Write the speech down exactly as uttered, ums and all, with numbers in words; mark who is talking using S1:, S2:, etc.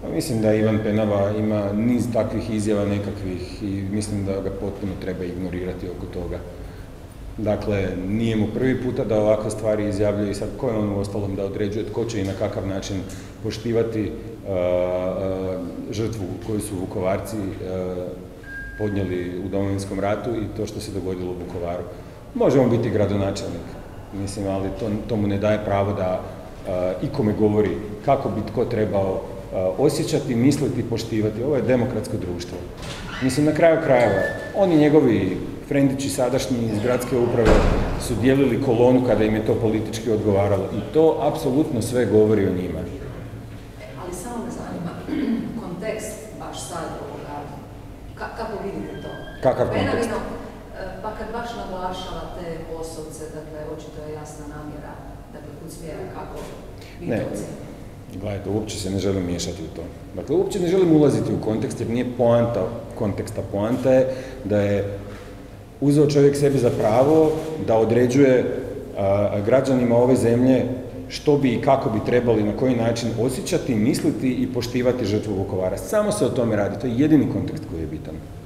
S1: Mislim da Ivan Penava ima niz takvih izjava nekakvih i mislim da ga potpuno treba ignorirati oko toga. Dakle, nije mu prvi puta da ovakve stvari izjavljuje i sad ko je on u ostalom da određuje tko će i na kakav način poštivati uh, uh, žrtvu koju su Vukovarci uh, podnijeli u Domovinskom ratu i to što se dogodilo u Vukovaru. Možemo biti gradonačelnik, mislim, ali to, to mu ne daje pravo da uh, ikome govori kako bi tko trebao uh, osjećati, misliti, poštivati. Ovo je demokratsko društvo. Mislim, na kraju krajeva, oni njegovi frendići sadašnji iz gradske uprave su dijelili kolonu kada im je to politički odgovaralo i to apsolutno sve govori o njima.
S2: Ali samo me zanima, kontekst baš sad ovoga, ka, kako vidite to?
S1: Kakav kontekst?
S2: Penavino, pa kad baš naglašava te osobce, dakle, očito je jasna namjera, dakle, kud smjera, kako vi to ocenite?
S1: Gledajte, uopće se ne želim miješati u to. Dakle, uopće ne želim ulaziti u kontekst jer nije poanta konteksta. Poanta je da je uzeo čovjek sebi za pravo da određuje a, građanima ove zemlje što bi i kako bi trebali, na koji način osjećati, misliti i poštivati žrtvu Vukovara. Samo se o tome radi. To je jedini kontekst koji je bitan.